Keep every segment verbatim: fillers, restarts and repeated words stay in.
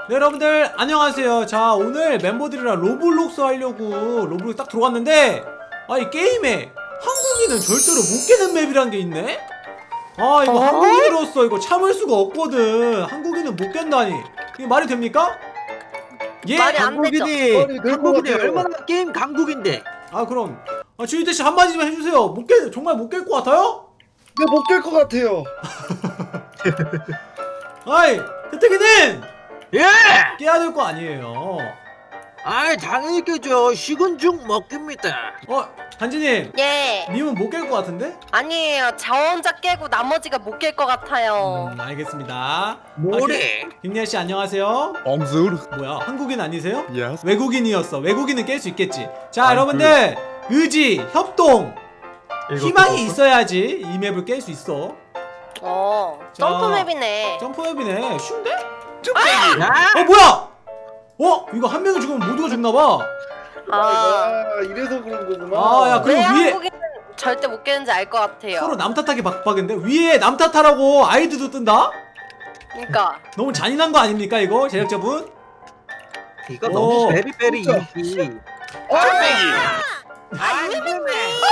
네, 여러분들 안녕하세요. 자, 오늘 멤버들이랑 로블록스 하려고 로블록스 딱 들어갔는데 아, 이 게임에 한국인은 절대로 못 깨는 맵이란 게 있네? 아, 이거 어? 한국인으로서 이거 참을 수가 없거든. 한국인은 못 깬다니 이게 말이 됩니까? 예? 말이 안 한국인이 한국인이 얼마나 게임 강국인데. 아, 그럼 아, 주희대씨 한마디만 해주세요. 못 깨, 정말 못 깰 것 같아요? 네, 못 깰 것 같아요. 아이, 태태기는 예! 깨야 될 거 아니에요. 아이, 당연히 깨죠. 식은 죽 먹깁니다. 어, 단지님. 예. 님은 못 깰 것 같은데? 아니에요. 저 혼자 깨고 나머지가 못 깰 것 같아요. 음, 알겠습니다. 뭐래? 아, 김예씨 안녕하세요. 엉술. 뭐야, 한국인 아니세요? Yes. 외국인이었어. 외국인은 깰 수 있겠지. 자, 여러분들 의지, 협동, 희망이 있어야지 이 맵을 깰 수 있어. 어, 자, 점프맵이네. 점프맵이네. 쉬운데? 쭈빼기. 어, 뭐야? 어? 이거 한 명이 죽으면 모두가 죽나봐. 아, 아, 이래서 그런 거구나. 아, 야, 그리고 왜 위에 한국인은 절대 못 깨는지 알 것 같아요. 서로 남 탓하기 박박인데 위에 남 탓하라고 아이디도 뜬다? 그러니까 너무 잔인한 거 아닙니까 이거 제작자분? 이거 너무 오, 베리베리 진짜. 이지. 쭈빼기. 아, 유빈님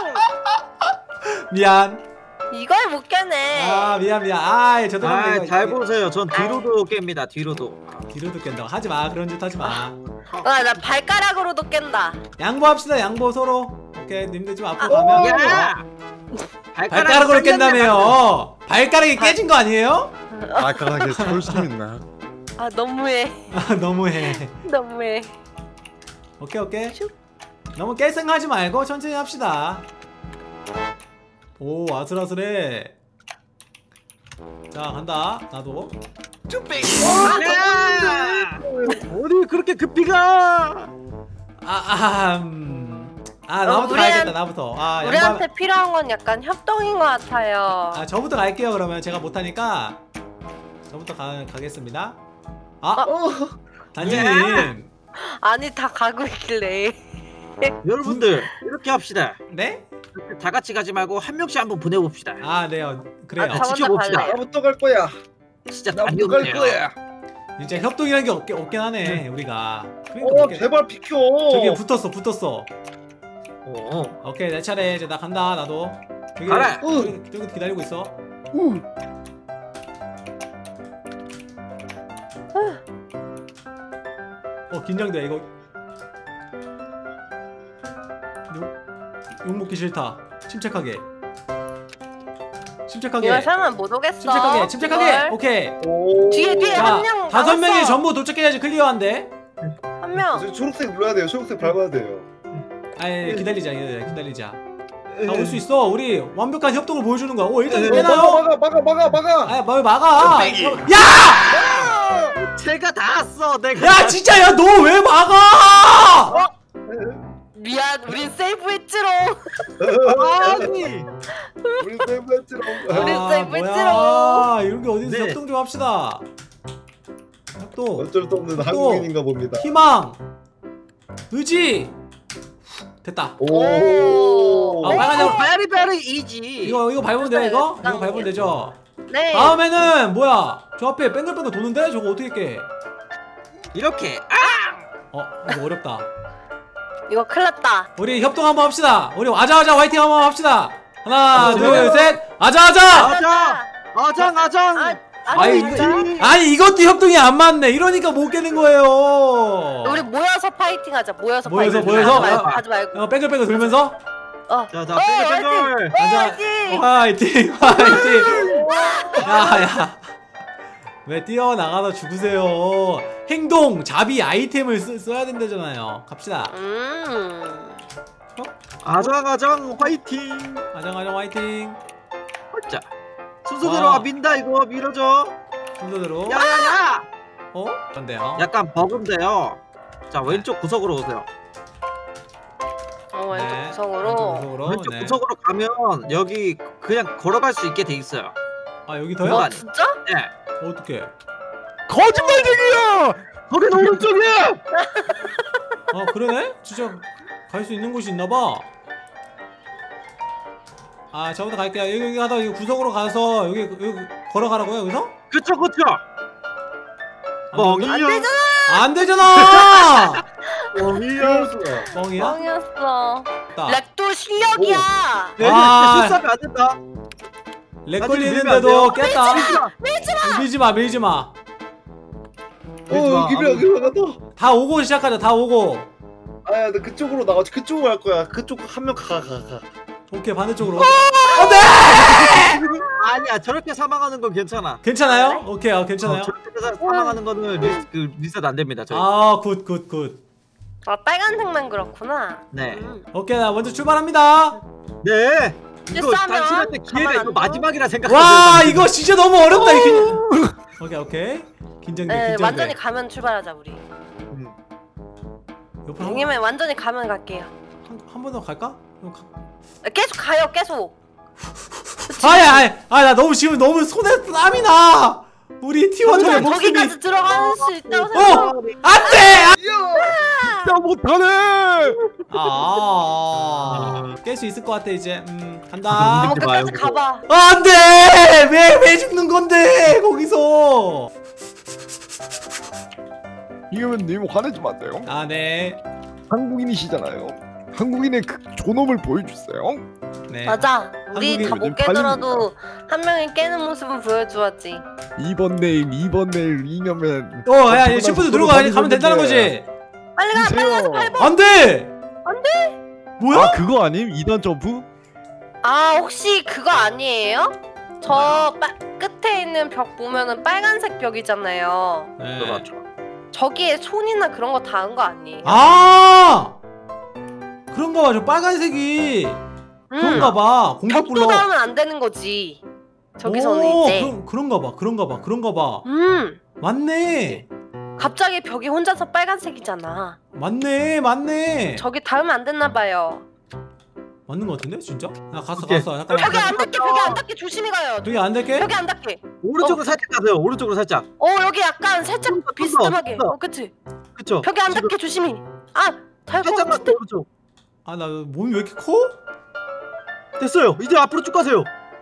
미안. 이걸 못 깨네. 아, 미안 미안. 아, 저도 아, 잘 보세요. 전 뒤로도 깹니다. 뒤로도. 뒤로도 깬다고 하지마. 그런 짓 하지마. 아, 나 발가락으로도 깬다. 양보합시다. 양보 서로. 오케이, 님들 좀 앞으로 아, 가면 야! 발가락으로 깬다며요. 발가락이 깨진 거 아니에요? 발가락에 철심 있나? 아, 너무해. 아, 너무해. 너무해. 오케이 오케이. 너무 깰 생각하지 말고 천천히 합시다. 오, 아슬아슬해. 자, 간다. 나도. 쭈빼기. 어디 그렇게 급히 가? 아, 아, 음. 아, 나부터 우리한- 가야겠다. 나부터. 아, 우리한테 양보... 필요한 건 약간 협동인 것 같아요. 아, 저부터 갈게요. 그러면 제가 못하니까 저부터 가, 가겠습니다. 아, 어. 단지님. 아니, 다 가고 있길래. 여러분들 이렇게 합시다. 네? 다 같이 가지 말고 한 명씩 한번 보내봅시다. 아, 네요. 그래요. 아, 저 혼자 지켜봅시다. 갈래요. 나부터 갈 거야. 진짜 나부터 갈 단계없네요. 거야. 진짜 협동이라는 게 없긴, 없긴 하네. 우리가. 그러니까 어, 못겠- 제발 비켜. 저기 붙었어, 붙었어. 어. 오케이, 내 차례. 이제 나 간다. 나도. 저기, 가라. 저기, 저기 기다리고 있어. 우. 어, 긴장돼. 이거 욕, 욕 먹기 싫다. 침착하게. 침착하게. 이거 설마 못 오겠어. 침착하게. 침착하게. 이걸? 오케이. 오. 뒤에, 뒤에. 자, 한 명 다섯 남았어. 명이 전부 도착해야지 클리어한데. 한 명. 저 초록색 눌러야 돼요. 초록색 밟아야 돼요. 아니, 기다리자. 기다리자. 기다리자. 다 올 수 있어. 우리 완벽한 협동을 보여주는 거야. 오, 일단 어, 깨나요? 막아, 막아, 막아, 막아. 아, 뭘 막아. 쭈빼기. 야! 제가 다 왔어. 내가. 야, 진짜 야, 너 왜 막아? 미안, 우린 세이브했지롱. 아니. 우리 세븐치로. 우리 아, 세이브 뭐야. 했지롱. 이런 게 어디서 네. 협동 좀 합시다. 협동. 어쩔 수 없는 한국인인가 봅니다. 희망. 의지. 됐다. 오. 아, 빨간 양- 베리베리 이지. 이거 이거 밟으면 돼요, 이거? 이거 밟으면 되죠? 네. 다음에는 뭐야? 저 앞에 뱅글뱅글 도는데? 저거 어떻게 깨? 이렇게. 아! 어, 이거 어렵다. 이거 큰일 났다. 우리 협동 한번 합시다. 우리 아자아자 화이팅 한번 합시다. 하나, 어, 둘, 좋아요. 셋. 아자아자! 아장! 아장 아장! 아, 아니, 아니, 이거- 진짜? 아니, 이것도 협동이 안 맞네. 이러니까 못 깨는 거예요. 우리 모여서 파이팅 하자. 모여서 모여서, 파이팅. 모여서? 하지 말고, 아, 하지 말고. 어, 뱅글뱅글 돌면서. 어. 자, 자, 어, 뱅글뱅글. 화이팅! 아자, 화이팅! 화이팅, 화이팅. 야, 야. 왜 뛰어나가서 죽으세요? 행동, 자비, 아이템을 쓰, 써야 된다잖아요. 갑시다. 음. 아장 아장 화이팅! 아장아장 화이팅. 자, 순서대로 와. 민다 이거 밀어줘. 순서대로. 야야야! 어? 그런데요. 약간 버그인데요. 자, 왼쪽 구석으로 오세요. 어, 왼쪽 네, 구석으로. 왼쪽 구석으로. 왼쪽 네. 구석으로 가면 여기 그냥 걸어갈 수 있게 돼 있어요. 아, 여기 그거 더요? 아니- 진짜? 네. 어떻게? 거짓말쟁이야! 거긴 오른쪽이야! 아, 그러네? 진짜 갈 수 있는 곳이 있나봐. 아, 저부터 갈게요. 여기, 여기 가다 여기 구석으로 가서 여기, 여기 걸어가라고요, 여기서? 그쵸 그쵸! 뻥이야. 안 되잖아. 안 되잖아. 뻥이야. 뻥이야? 뻥이었어. 딱. 렉도 실력이야. 네, 아. 실수하면 안 된다. 렉 아직 밀면 안 걸리는데도 돼요. 깼다. 밀지 마. 밀지 마, 밀지 마. 어 기브야 기브야 간다. 다 오고 시작하자. 다 오고. 아야 나 그쪽으로 나가. 그쪽으로 갈 거야. 그쪽 한 명 가 가 가. 오케이, 반대쪽으로. 아니야, 저렇게 사망하는 건 괜찮아. 괜찮아요? 오케이, 어, 괜찮아요. 어, 저렇게 사- 사망하는 거는 리, 그, 리셋 안 됩니다. 저희. 아, 굿, 굿, 굿. 아 빨간색만 그렇구나. 네. 음. 오케이, 나 먼저 출발합니다. 네. 이거 실수하면 당신한테 기회가 가만 이거 안 둬. 마지막이라 생각하세요. 와, 당신. 이거 진짜 너무 어렵다. 이게. 오케이, 오케이. 긴장돼, 네, 긴장돼. 완전히 가면 출발하자 우리. 음. 옆으로 한, 형님은 완전히 가면 갈게요. 한 번 더 갈까? 그럼 가- 계속 가요, 계속. 아야, 아야, 아, 나 너무 지금 너무 손에 땀이 나. 우리 티원들의 일단 목숨이. 저기까지 들어갈 수 있다고 생각. 어, 안돼. 진짜 못하네. 아, 깰 수 있을 것 같아 이제. 음, 간다. 한번 믿지 마요, 끝까지 그거. 가봐. 아, 안돼. 왜 왜 죽는 건데 거기서? 이거님 화내지 마세요. 아, 네, 한국인이시잖아요. 한국인의 그 존엄을 보여주세요. 네. 맞아. 우리 한국인 다 못 요즘 깨더라도 한 명이 깨는 모습은 보여주었지. 이번 내일, 이번 내일, 이년면. 어, 야, 야, 시프트 누르고 가- 가면 된다는 거지. 빨리 가, 빨리 가서 밟아. 안 돼. 안 돼. 뭐야? 아 그거 아님? 이단 점프? 아 혹시 그거 아니에요? 저 빠, 끝에 있는 벽 보면은 빨간색 벽이잖아요. 네. 저기에 손이나 그런 거 닿은 거 아니에요? 아, 그런가 봐. 저 빨간색이 그런가 봐. 공격 벽도 불러. 닿으면 안 되는 거지. 저기서는 오, 이제. 그런, 그런가 봐. 그런가 봐. 그런가 봐. 음. 맞네. 갑자기 벽이 혼자서 빨간색이잖아. 맞네. 맞네. 저기 닿으면 안 됐나 봐요. 맞는 거 같은데 진짜? 나 갔어 오케이. 갔어. 잠깐만. 벽에 안 닿게, 벽에 안 닿게 조심히 가요. 저기 안 될게? 벽에 안 닿게. 오른쪽으로 어. 살짝 가세요. 오른쪽으로 살짝. 어 여기 약간 살짝 좀 더, 비스듬하게. 좀 더. 어 그치? 그쵸? 벽에 안 지금 닿게 조심히. 아 닿을 것 살짝만 같은데. 더 오른쪽. 아, 나 몸이 왜 이렇게 커? 됐어요. 이제 앞으로 쭉 가세요.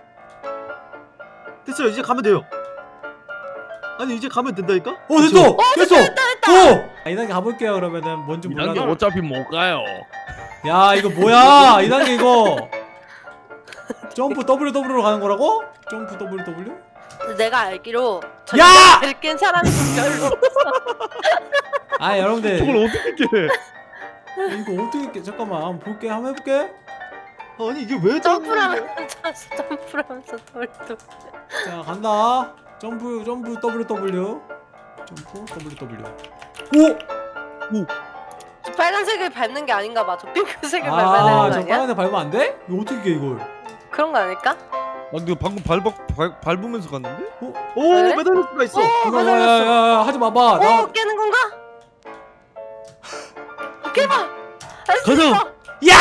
됐어요. 이제 가면 돼요. 아니 이제 가면 된다니까? 어, 됐어. 어 됐어. 됐다 됐다. 오. 아, 이 단계 가볼게요. 그러면은 뭔지 이 단계 몰라도. 어차피 못 가요. 야, 이거 뭐야? 이 단계 이거. 점프 더블유 더블유로 가는 거라고? 점프 더블유 더블유? 내가 알기로 야! 저기를 깬 사람이 별로 없어. 아, 여러분들. 저걸 어떻게 깨? 이거 어떻게 깨? 잠깐만. 한번 볼게. 한번 해볼게. 아니 이게 왜 점프를 닿는 하면서 점프를 하면서 돌도. 자, 간다. 점프 점프 더블유 더블유. 점프 더블유 더블유. 오! 빨간색을 밟는 게 아닌가 봐. 저 핑크색을 밟아야 아, 되는 거 저 아니야? 빨간색 밟으면 안 돼? 이거 어떻게 깨 이걸? 그런 거 아닐까? 아 근데 방금 밟아 밟, 밟으면서 갔는데? 오 그래? 매달릴 수가 있어. 어, 잠깐만, 야, 맞았어. 야, 야, 하지 마봐. 어, 나, 깨는 건가? 어, 깨봐. 할 수 가자. 있어. 야!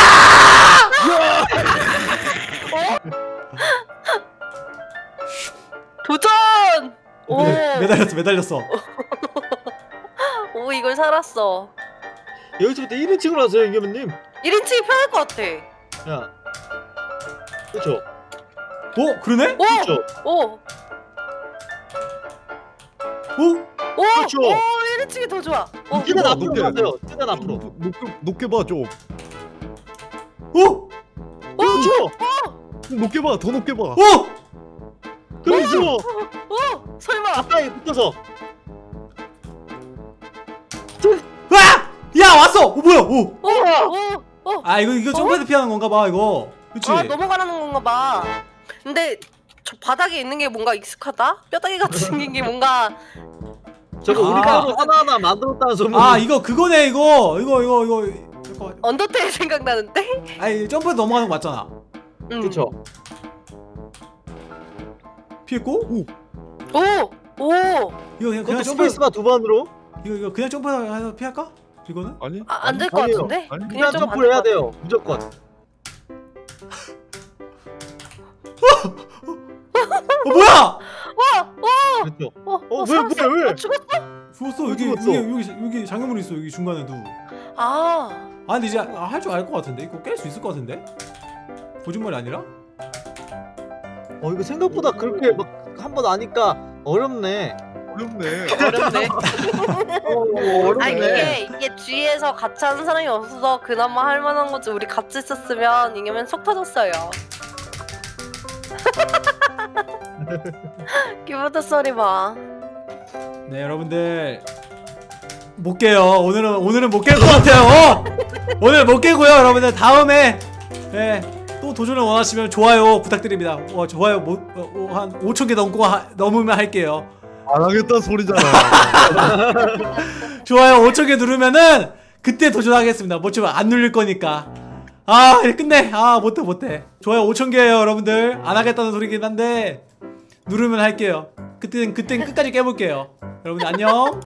도전! 오, 매- 매달렸어, 매달렸어. 오 이걸 살았어. 여기서부터 일 인칭으로 하세요, 임겸님. 일 인칭이 편할 것 같아. 야, 그렇죠. 어, 그러네? 오, 그렇죠. 오, 어? 오, 그렇죠. 오, 일 인칭이 더 좋아. 어, 계단 뭐, 앞으로 높게. 가세요. 계단 앞으로. 높게 높게 봐 좀. 어? 그렇죠. 높게 봐. 더 높게 봐. 어? 그렇죠. 오, 설마. 가까이 붙어서. 와! 야, 왔어. 어, 뭐야? 오. 오, 오, 오. 아, 이거 이거 점프해서 피하는 건가 봐, 이거. 그치? 아 넘어가라는 건가 봐. 근데 저 바닥에 있는 게 뭔가 익숙하다? 뼈다귀 같이 생긴 게 뭔가. 저거 아. 우리 따로 하나하나 만들었다는 소문. 아, 이거 그거네, 이거. 이거 이거 이거. 잠깐만. 언더테일 생각나는데? 아니, 점프해서 넘어가는 거 맞잖아. 응. 그렇죠. 피했고? 오. 오, 오. 이거 그냥 그냥 그것도 점프. 스페이스바 두 번으로. 이거 이거 그냥 점프해서 피할까? 이거는? 아니? 아, 안 될 것 아니에요. 같은데? 아니, 그냥 일단 좀 점프를 해야 반대 돼요. 무조건. 어, 뭐야? 와, 와. 그렇죠. 어, 어, 어, 왜, 살았어. 왜, 왜? 어, 죽었어? 죽었어. 여기 죽었어. 여기 여기 여기 장애물 있어. 여기 중간에도. 아, 아, 근데 이제 할 줄 알 것 같은데. 이거 깰 수 있을 것 같은데. 거짓말이 아니라? 어 이거 생각보다 그렇게 막 한 번 아니까 어렵네. 어렵네. 어렵네. 어, 아니 어렵네. 이게 이게 주위에서 같이 하는 사람이 없어서 그나마 할 만한 거지. 우리 같이 있었으면 이겨면 속 터졌어요. 키보드 소리 봐. 네 여러분들 못 깨요. 오늘은 오늘은 못 깰 것 같아요. 어? 오늘 못 깨고요. 여러분들 다음에 네, 또 도전을 원하시면 좋아요 부탁드립니다. 어, 좋아요 뭐, 어, 어, 한 오천 개 넘고 하, 넘으면 할게요. 안 하겠다 소리잖아. 좋아요 오천 개 누르면은 그때 도전하겠습니다. 뭐 지금 안 눌릴 거니까. 아 이제 끝내. 아 못해 못해. 좋아요 오천 개예요 여러분들. 안 하겠다는 소리긴 한데 누르면 할게요. 그땐 그땐 끝까지 깨볼게요. 여러분들 안녕.